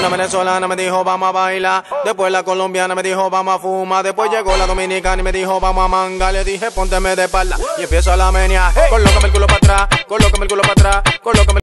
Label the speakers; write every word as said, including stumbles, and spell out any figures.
Speaker 1: Una venezolana me dijo vamos a bailar. Después la colombiana me dijo vamos a fumar. Después llegó la dominicana y me dijo vamos a manga. Le dije pónteme de espalda y empiezo a la menear. Colócame el culo para atrás, colócame el culo para atrás, colócame